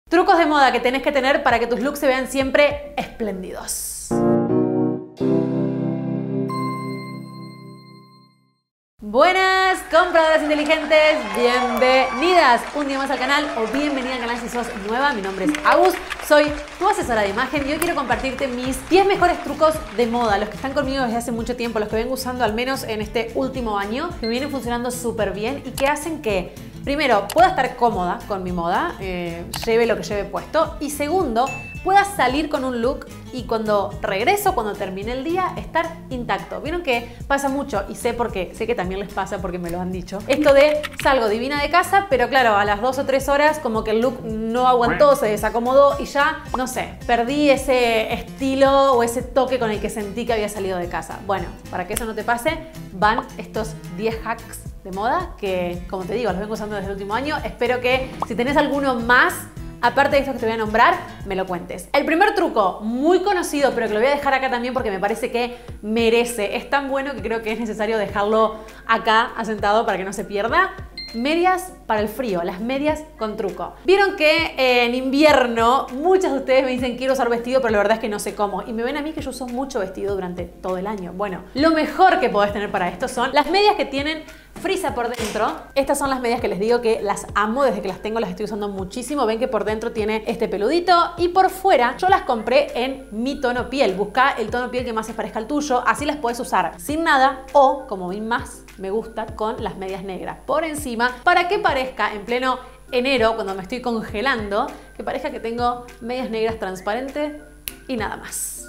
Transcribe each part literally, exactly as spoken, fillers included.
Trucos de moda que tenés que tener para que tus looks se vean siempre espléndidos. Buenas compradoras inteligentes, bienvenidas un día más al canal o bienvenida al canal si sos nueva. Mi nombre es Agus, soy tu asesora de imagen y hoy quiero compartirte mis diez mejores trucos de moda, los que están conmigo desde hace mucho tiempo, los que vengo usando al menos en este último año, que me vienen funcionando súper bien y que hacen que, primero, pueda estar cómoda con mi moda, eh, lleve lo que lleve puesto, y segundo, pueda salir con un look y cuando regreso, cuando termine el día, estar intacto. Vieron que pasa mucho, y sé por qué, sé que también les pasa porque me lo han dicho, esto de salgo divina de casa, pero claro, a las dos o tres horas como que el look no aguantó, se desacomodó y ya, no sé, perdí ese estilo o ese toque con el que sentí que había salido de casa. Bueno, para que eso no te pase, van estos diez hacks de moda que, como te digo, los vengo usando desde el último año. Espero que si tenés alguno más, aparte de estos que te voy a nombrar, me lo cuentes. El primer truco, muy conocido, pero que lo voy a dejar acá también porque me parece que merece. Es tan bueno que creo que es necesario dejarlo acá asentado para que no se pierda. Medias para el frío, las medias con truco. Vieron que en invierno muchas de ustedes me dicen quiero usar vestido, pero la verdad es que no sé cómo. Y me ven a mí que yo uso mucho vestido durante todo el año. Bueno, lo mejor que podés tener para esto son las medias que tienen frisa por dentro. Estas son las medias que les digo que las amo, desde que las tengo las estoy usando muchísimo. Ven que por dentro tiene este peludito y por fuera yo las compré en mi tono piel. Busca el tono piel que más se parezca al tuyo, así las puedes usar sin nada o, como vi más me gusta, con las medias negras por encima, para que parezca en pleno enero, cuando me estoy congelando, que parezca que tengo medias negras transparentes y nada más.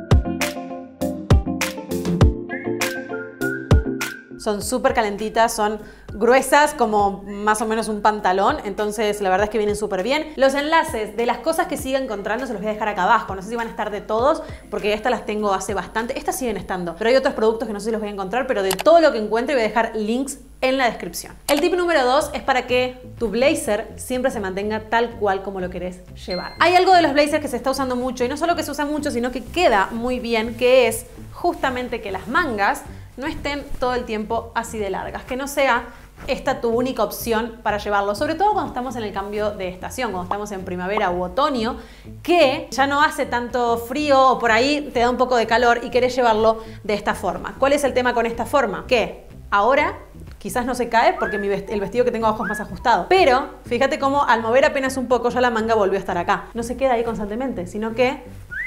Son súper calentitas, son gruesas como más o menos un pantalón, entonces la verdad es que vienen súper bien. Los enlaces de las cosas que siga encontrando se los voy a dejar acá abajo, no sé si van a estar de todos porque estas las tengo hace bastante, estas siguen estando, pero hay otros productos que no sé si los voy a encontrar, pero de todo lo que encuentre voy a dejar links en la descripción. El tip número dos es para que tu blazer siempre se mantenga tal cual como lo querés llevar. Hay algo de los blazers que se está usando mucho y no solo que se usa mucho, sino que queda muy bien, que es justamente que las mangas no estén todo el tiempo así de largas, que no sea esta tu única opción para llevarlo, sobre todo cuando estamos en el cambio de estación, cuando estamos en primavera u otoño, que ya no hace tanto frío o por ahí te da un poco de calor y querés llevarlo de esta forma. ¿Cuál es el tema con esta forma? Que ahora quizás no se cae porque mi vest- el vestido que tengo abajo es más ajustado, pero fíjate cómo al mover apenas un poco ya la manga volvió a estar acá. No se queda ahí constantemente, sino que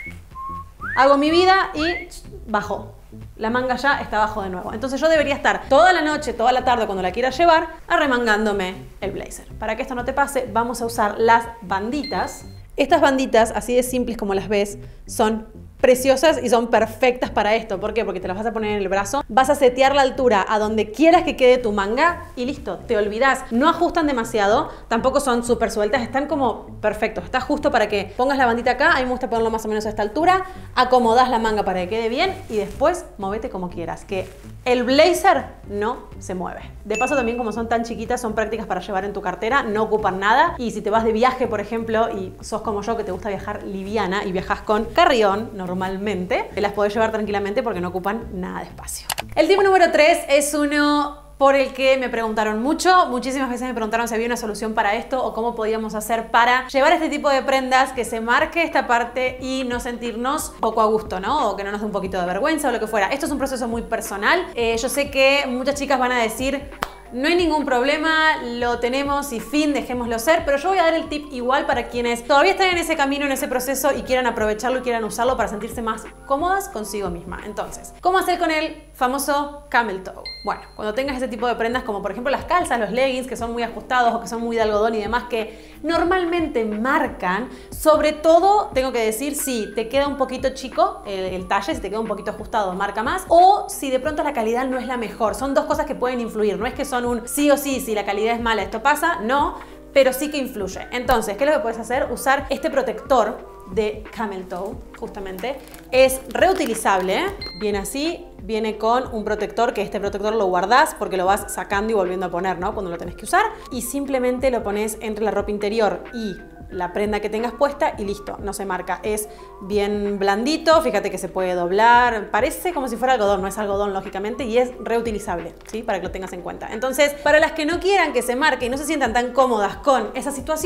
hago mi vida y bajó. La manga ya está abajo de nuevo. Entonces yo debería estar toda la noche, toda la tarde cuando la quiera llevar, arremangándome el blazer. Para que esto no te pase, vamos a usar las banditas. Estas banditas, así de simples como las ves, son preciosas y son perfectas para esto. ¿Por qué? Porque te las vas a poner en el brazo, vas a setear la altura a donde quieras que quede tu manga y listo, te olvidás. No ajustan demasiado, tampoco son súper sueltas, están como perfectos. Está justo para que pongas la bandita acá, a mí me gusta ponerlo más o menos a esta altura, acomodás la manga para que quede bien y después movete como quieras, que el blazer no se mueve. De paso también, como son tan chiquitas, son prácticas para llevar en tu cartera, no ocupan nada. Y si te vas de viaje, por ejemplo, y sos como yo que te gusta viajar liviana y viajas con carrión normalmente, te las podés llevar tranquilamente porque no ocupan nada de espacio. El tip número tres es uno por el que me preguntaron mucho. Muchísimas veces me preguntaron si había una solución para esto o cómo podíamos hacer para llevar este tipo de prendas que se marque esta parte y no sentirnos poco a gusto, ¿no? O que no nos dé un poquito de vergüenza o lo que fuera. Esto es un proceso muy personal. Eh, yo sé que muchas chicas van a decir no hay ningún problema, lo tenemos y fin, dejémoslo ser, pero yo voy a dar el tip igual para quienes todavía están en ese camino, en ese proceso y quieran aprovecharlo y quieran usarlo para sentirse más cómodas consigo misma. Entonces, ¿cómo hacer con el famoso camel toe? Bueno, cuando tengas ese tipo de prendas como por ejemplo las calzas, los leggings que son muy ajustados o que son muy de algodón y demás que normalmente marcan, sobre todo tengo que decir si te queda un poquito chico el, el talle, si te queda un poquito ajustado marca más, o si de pronto la calidad no es la mejor. Son dos cosas que pueden influir, no es que son un sí o sí, si la calidad es mala esto pasa, no, pero sí que influye. Entonces, ¿qué es lo que puedes hacer? Usar este protector de camel toe, justamente. Es reutilizable, ¿eh? Viene así, viene con un protector, que este protector lo guardás porque lo vas sacando y volviendo a poner, ¿no? Cuando lo tenés que usar. Y simplemente lo pones entre la ropa interior y la prenda que tengas puesta y listo, no se marca. Es bien blandito, fíjate que se puede doblar, parece como si fuera algodón, no es algodón lógicamente, y es reutilizable, ¿sí? Para que lo tengas en cuenta. Entonces, para las que no quieran que se marque y no se sientan tan cómodas con esa situación,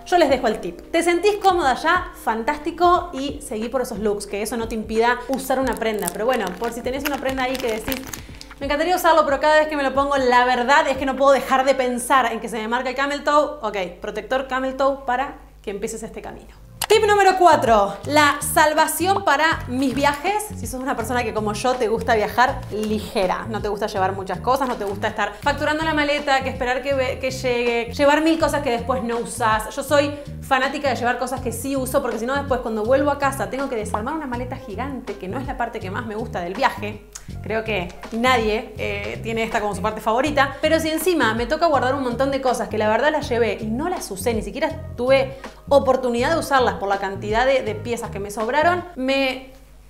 yo les dejo el tip. ¿Te sentís cómoda ya? Fantástico, y seguí por esos looks, que eso no te impida usar una prenda. Pero bueno, por si tenés una prenda ahí que decís, me encantaría usarlo, pero cada vez que me lo pongo, la verdad es que no puedo dejar de pensar en que se me marca el camel toe. Ok, protector camel toe para que empieces este camino. Tip número cuatro, la salvación para mis viajes. Si sos una persona que como yo te gusta viajar ligera, no te gusta llevar muchas cosas, no te gusta estar facturando la maleta, que esperar que, que llegue, llevar mil cosas que después no usás. Yo soy fanática de llevar cosas que sí uso, porque si no después cuando vuelvo a casa tengo que desarmar una maleta gigante, que no es la parte que más me gusta del viaje. Creo que nadie eh, tiene esta como su parte favorita, pero si encima me toca guardar un montón de cosas que la verdad las llevé y no las usé, ni siquiera tuve oportunidad de usarlas por la cantidad de, de piezas que me sobraron, me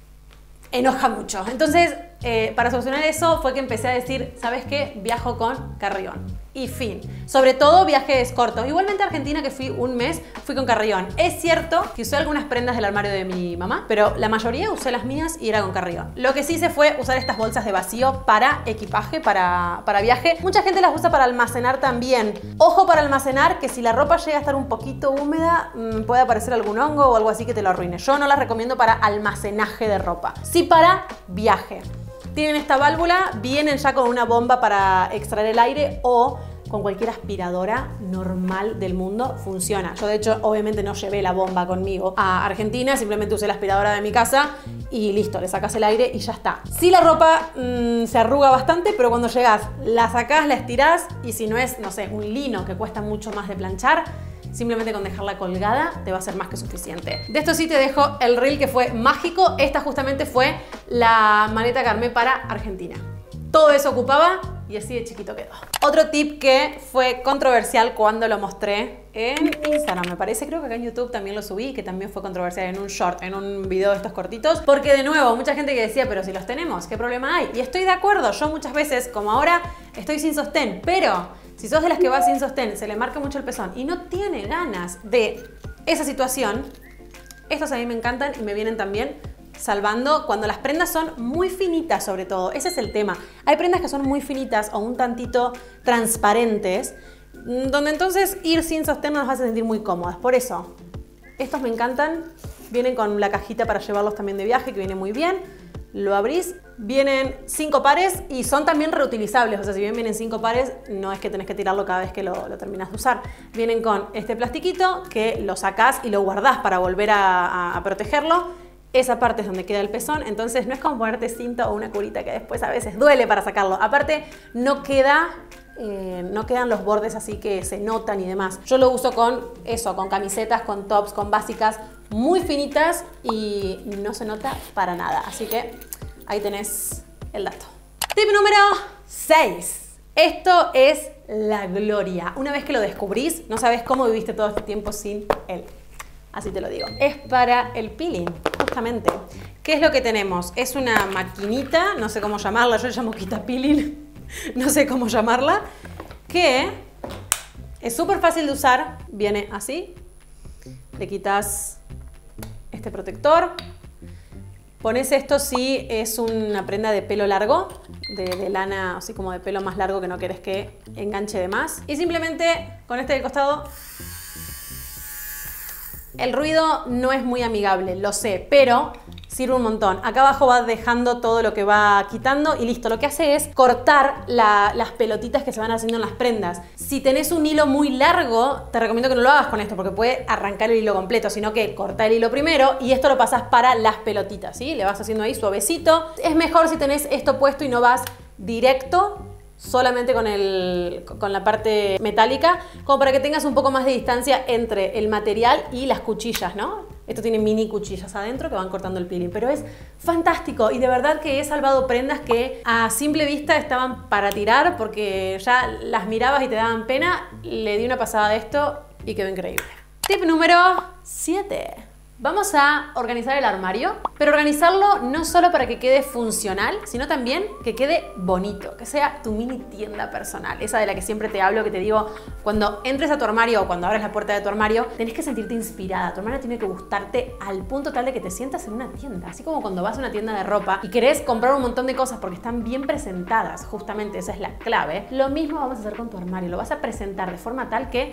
enoja mucho. Entonces, eh, para solucionar eso fue que empecé a decir, ¿sabes qué? Viajo con carrión. Y fin. Sobre todo viajes cortos. Igualmente a Argentina, que fui un mes, fui con carrión. Es cierto que usé algunas prendas del armario de mi mamá, pero la mayoría usé las mías y era con carrión. Lo que sí hice fue usar estas bolsas de vacío para equipaje, para, para viaje. Mucha gente las usa para almacenar también. Ojo para almacenar, que si la ropa llega a estar un poquito húmeda, mmm, puede aparecer algún hongo o algo así que te lo arruine. Yo no las recomiendo para almacenaje de ropa, sí para viaje. Tienen esta válvula, vienen ya con una bomba para extraer el aire o con cualquier aspiradora normal del mundo funciona. Yo de hecho obviamente no llevé la bomba conmigo a Argentina, simplemente usé la aspiradora de mi casa y listo, le sacás el aire y ya está. Sí, la ropa mmm, se arruga bastante, pero cuando llegás la sacás, la estirás y si no es, no sé, un lino que cuesta mucho más de planchar, simplemente con dejarla colgada te va a ser más que suficiente. De esto sí te dejo el reel que fue mágico. Esta justamente fue la maleta que armé para Argentina. Todo eso ocupaba y así de chiquito quedó. Otro tip que fue controversial cuando lo mostré en Instagram, me parece, creo que acá en YouTube también lo subí, que también fue controversial en un short, en un video de estos cortitos, porque de nuevo, mucha gente que decía, pero si los tenemos, ¿qué problema hay? Y estoy de acuerdo, yo muchas veces, como ahora, estoy sin sostén, pero si sos de las que va sin sostén, se le marca mucho el pezón y no tiene ganas de esa situación, estos a mí me encantan y me vienen también salvando cuando las prendas son muy finitas, sobre todo. Ese es el tema. Hay prendas que son muy finitas o un tantito transparentes, donde entonces ir sin sostén no nos hace sentir muy cómodas. Por eso, estos me encantan. Vienen con la cajita para llevarlos también de viaje, que viene muy bien. Lo abrís, vienen cinco pares y son también reutilizables. O sea, si bien vienen cinco pares, no es que tenés que tirarlo cada vez que lo, lo terminas de usar. Vienen con este plastiquito que lo sacás y lo guardás para volver a, a, a protegerlo. Esa parte es donde queda el pezón, entonces no es como ponerte cinta o una curita que después a veces duele para sacarlo. Aparte, no queda, eh, no quedan los bordes así que se notan y demás. Yo lo uso con eso, con camisetas, con tops, con básicas muy finitas y no se nota para nada. Así que ahí tenés el dato. Tip número seis. Esto es la gloria. Una vez que lo descubrís, no sabes cómo viviste todo este tiempo sin él. Así te lo digo. Es para el peeling, justamente. ¿Qué es lo que tenemos? Es una maquinita, no sé cómo llamarla, yo le llamo quita peeling, no sé cómo llamarla, que es súper fácil de usar. Viene así. Le quitas este protector. Pones esto si es una prenda de pelo largo, de, de lana, así como de pelo más largo que no querés que enganche de más. Y simplemente con este del costado. El ruido no es muy amigable, lo sé, pero sirve un montón. Acá abajo va dejando todo lo que va quitando y listo. Lo que hace es cortar la, las pelotitas que se van haciendo en las prendas. Si tenés un hilo muy largo, te recomiendo que no lo hagas con esto porque puede arrancar el hilo completo, sino que corta el hilo primero y esto lo pasás para las pelotitas, ¿sí? Le vas haciendo ahí suavecito. Es mejor si tenés esto puesto y no vas directo, solamente con, el, con la parte metálica, como para que tengas un poco más de distancia entre el material y las cuchillas, ¿no? Esto tiene mini cuchillas adentro que van cortando el peeling, pero es fantástico y de verdad que he salvado prendas que a simple vista estaban para tirar porque ya las mirabas y te daban pena. Le di una pasada de esto y quedó increíble. Tip número siete. Vamos a organizar el armario, pero organizarlo no solo para que quede funcional, sino también que quede bonito, que sea tu mini tienda personal, esa de la que siempre te hablo, que te digo, cuando entres a tu armario o cuando abres la puerta de tu armario, tenés que sentirte inspirada, tu armario tiene que gustarte al punto tal de que te sientas en una tienda, así como cuando vas a una tienda de ropa y querés comprar un montón de cosas porque están bien presentadas, justamente esa es la clave. Lo mismo vamos a hacer con tu armario, lo vas a presentar de forma tal que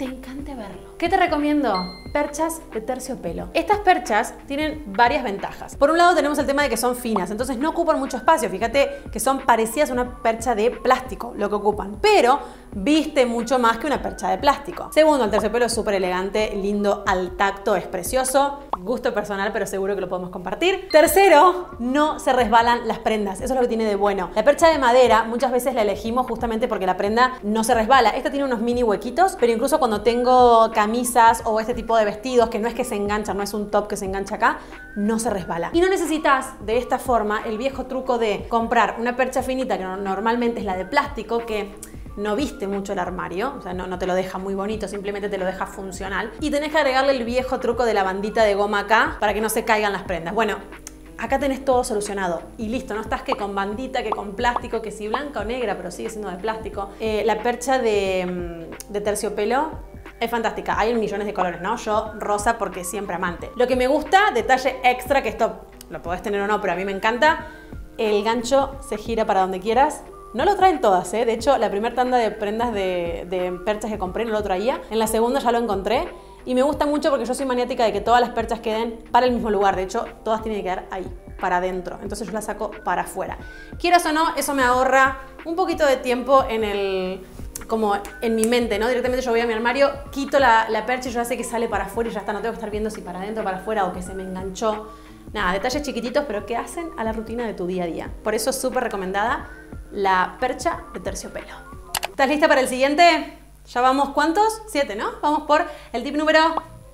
te encante verlo. ¿Qué te recomiendo? Perchas de terciopelo. Estas perchas tienen varias ventajas. Por un lado tenemos el tema de que son finas, entonces no ocupan mucho espacio. Fíjate que son parecidas a una percha de plástico lo que ocupan, pero viste mucho más que una percha de plástico. Segundo, el terciopelo es súper elegante, lindo al tacto, es precioso. Gusto personal, pero seguro que lo podemos compartir. Tercero, no se resbalan las prendas. Eso es lo que tiene de bueno. La percha de madera muchas veces la elegimos justamente porque la prenda no se resbala. Esta tiene unos mini huequitos, pero incluso cuando tengo camisas o este tipo de vestidos, que no es que se enganchan, no es un top que se engancha acá, no se resbala. Y no necesitas de esta forma el viejo truco de comprar una percha finita, que normalmente es la de plástico, que no viste mucho el armario, o sea, no, no te lo deja muy bonito, simplemente te lo deja funcional. Y tenés que agregarle el viejo truco de la bandita de goma acá para que no se caigan las prendas. Bueno, acá tenés todo solucionado y listo, no estás que con bandita, que con plástico, que si blanca o negra, pero sigue siendo de plástico. Eh, la percha de, de terciopelo es fantástica, hay millones de colores, ¿no? Yo rosa porque siempre amante. Lo que me gusta, detalle extra, que esto lo podés tener o no, pero a mí me encanta, el gancho se gira para donde quieras. No lo traen todas, ¿eh? De hecho, la primera tanda de prendas de, de perchas que compré no lo traía. En la segunda ya lo encontré. Y me gusta mucho porque yo soy maniática de que todas las perchas queden para el mismo lugar. De hecho, todas tienen que quedar ahí, para adentro. Entonces yo las saco para afuera. Quieras o no, eso me ahorra un poquito de tiempo en el... como en mi mente, ¿no? Directamente yo voy a mi armario, quito la, la percha y yo ya sé que sale para afuera y ya está. No tengo que estar viendo si para adentro o para afuera o que se me enganchó. Nada, detalles chiquititos, pero que hacen a la rutina de tu día a día. Por eso es súper recomendada la percha de terciopelo. ¿Estás lista para el siguiente? Ya vamos, ¿cuántos? Siete, ¿no? Vamos por el tip número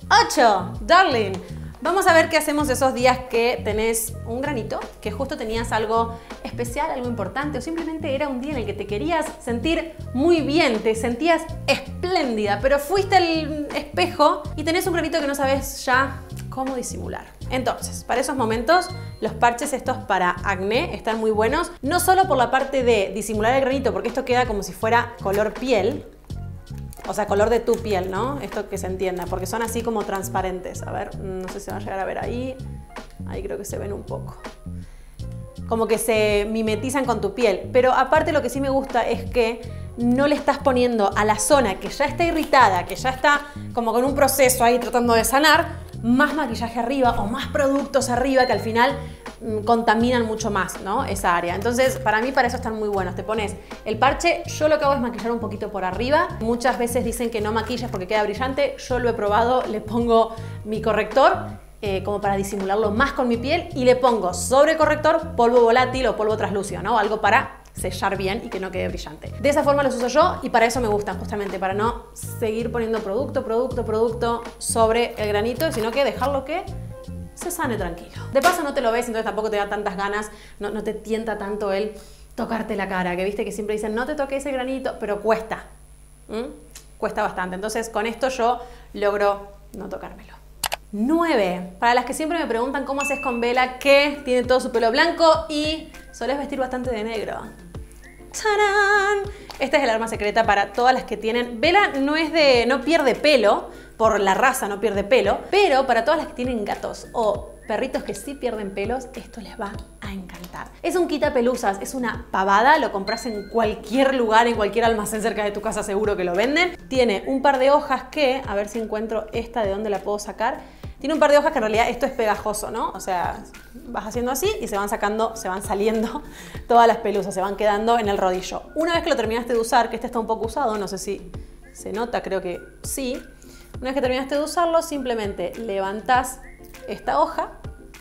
ocho. Darling, vamos a ver qué hacemos esos días que tenés un granito, que justo tenías algo especial, algo importante, o simplemente era un día en el que te querías sentir muy bien, te sentías espléndida, pero fuiste al espejo y tenés un granito que no sabes ya cómo disimular. Entonces, para esos momentos, los parches estos para acné están muy buenos, no solo por la parte de disimular el granito, porque esto queda como si fuera color piel, o sea, color de tu piel, ¿no? Esto que se entienda, porque son así como transparentes. A ver, no sé si van a llegar a ver ahí. Ahí creo que se ven un poco. Como que se mimetizan con tu piel. Pero aparte lo que sí me gusta es que no le estás poniendo a la zona que ya está irritada, que ya está como con un proceso ahí tratando de sanar, más maquillaje arriba o más productos arriba que al final mmm, contaminan mucho más, ¿no? Esa área. Entonces, para mí, para eso están muy buenos. Te pones el parche, yo lo que hago es maquillar un poquito por arriba. Muchas veces dicen que no maquillas porque queda brillante. Yo lo he probado, le pongo mi corrector eh, como para disimularlo más con mi piel y le pongo sobre el corrector polvo volátil o polvo translúcido, ¿no? Algo para sellar bien y que no quede brillante. De esa forma los uso yo y para eso me gustan, justamente para no seguir poniendo producto, producto, producto sobre el granito, sino que dejarlo que se sane tranquilo. De paso no te lo ves, entonces tampoco te da tantas ganas, no, no te tienta tanto el tocarte la cara, que viste que siempre dicen no te toques ese granito, pero cuesta, ¿Mm? Cuesta bastante. Entonces con esto yo logro no tocármelo. nueve. Para las que siempre me preguntan cómo haces con Bella, que tiene todo su pelo blanco y solés vestir bastante de negro. ¡Tarán! Esta es el arma secreta para todas las que tienen... Bella no es de... no pierde pelo, por la raza no pierde pelo, pero para todas las que tienen gatos o perritos que sí pierden pelos, esto les va a encantar. Es un quitapelusas, es una pavada, lo compras en cualquier lugar, en cualquier almacén cerca de tu casa seguro que lo venden. Tiene un par de hojas que, a ver si encuentro esta de dónde la puedo sacar. Tiene un par de hojas que en realidad esto es pegajoso, ¿no? O sea, vas haciendo así y se van sacando, se van saliendo todas las pelusas, se van quedando en el rodillo. Una vez que lo terminaste de usar, que este está un poco usado, no sé si se nota, creo que sí. Una vez que terminaste de usarlo, simplemente levantás esta hoja,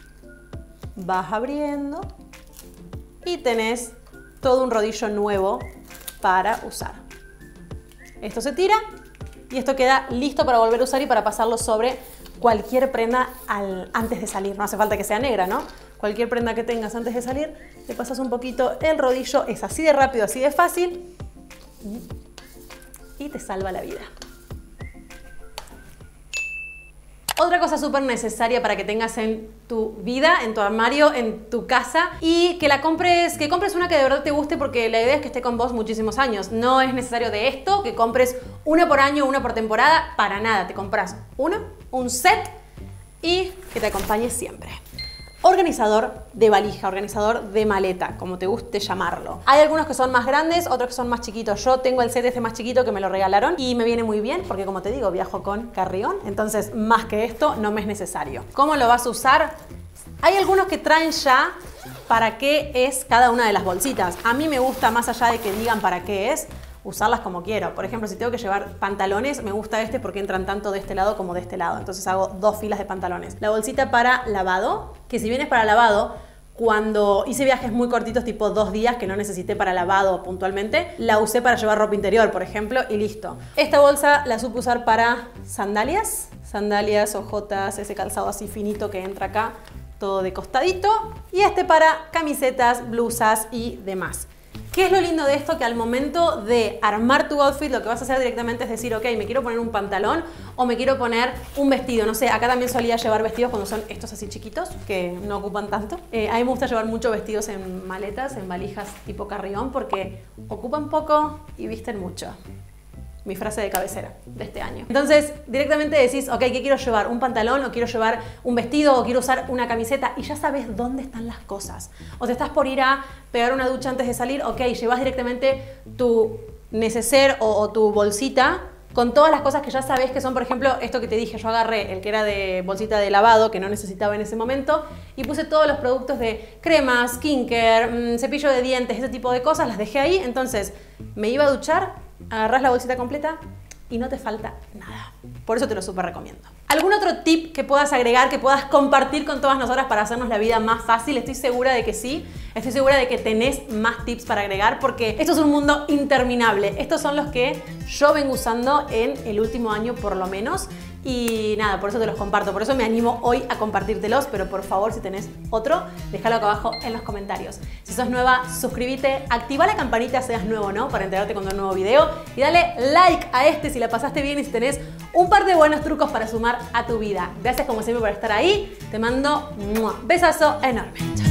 vas abriendo y tenés todo un rodillo nuevo para usar. Esto se tira y esto queda listo para volver a usar y para pasarlo sobre cualquier prenda al, antes de salir. No hace falta que sea negra, ¿no? Cualquier prenda que tengas antes de salir, te pasas un poquito el rodillo, es así de rápido, así de fácil y te salva la vida. Otra cosa súper necesaria para que tengas en tu vida, en tu armario, en tu casa y que la compres, que compres una que de verdad te guste porque la idea es que esté con vos muchísimos años. No es necesario de esto, que compres una por año, una por temporada, para nada. Te compras una, un set y que te acompañe siempre. organizador de valija, organizador de maleta, como te guste llamarlo. Hay algunos que son más grandes, otros que son más chiquitos. Yo tengo el set este más chiquito que me lo regalaron y me viene muy bien porque, como te digo, viajo con carrión, entonces más que esto no me es necesario. ¿Cómo lo vas a usar? Hay algunos que traen ya para qué es cada una de las bolsitas. A mí me gusta, más allá de que digan para qué es, usarlas como quiero. Por ejemplo, si tengo que llevar pantalones, me gusta este porque entran tanto de este lado como de este lado. Entonces hago dos filas de pantalones. La bolsita para lavado, que si bien es para lavado, cuando hice viajes muy cortitos, tipo dos días, que no necesité para lavado puntualmente, la usé para llevar ropa interior, por ejemplo, y listo. Esta bolsa la supe usar para sandalias, sandalias, ojotas, ese calzado así finito que entra acá, todo de costadito. Y este para camisetas, blusas y demás. ¿Qué es lo lindo de esto? Que al momento de armar tu outfit, lo que vas a hacer directamente es decir, ok, me quiero poner un pantalón o me quiero poner un vestido. No sé, acá también solía llevar vestidos cuando son estos así chiquitos, que no ocupan tanto. Eh, a mí me gusta llevar mucho vestidos en maletas, en valijas tipo carrión, porque ocupan poco y visten mucho. Mi frase de cabecera de este año. Entonces, directamente decís, ok, ¿qué quiero llevar? ¿Un pantalón? ¿O quiero llevar un vestido? ¿O quiero usar una camiseta? Y ya sabes dónde están las cosas. O te estás por ir a pegar una ducha antes de salir, ok, llevas directamente tu neceser o, o tu bolsita con todas las cosas que ya sabes que son, por ejemplo, esto que te dije, yo agarré el que era de bolsita de lavado, que no necesitaba en ese momento, y puse todos los productos de cremas, skincare, mmm, cepillo de dientes, ese tipo de cosas, las dejé ahí. Entonces, me iba a duchar, agarrás la bolsita completa y no te falta nada. Por eso te lo súper recomiendo. ¿Algún otro tip que puedas agregar, que puedas compartir con todas nosotras para hacernos la vida más fácil? Estoy segura de que sí. Estoy segura de que tenés más tips para agregar porque esto es un mundo interminable. Estos son los que yo vengo usando en el último año por lo menos. Y nada, por eso te los comparto. Por eso me animo hoy a compartírtelos. Pero por favor, si tenés otro, déjalo acá abajo en los comentarios. Si sos nueva, suscríbete, activa la campanita, seas nuevo o no, para enterarte cuando hay un nuevo video. Y dale like a este si la pasaste bien y si tenés un par de buenos trucos para sumar a tu vida. Gracias como siempre por estar ahí. Te mando un besazo enorme.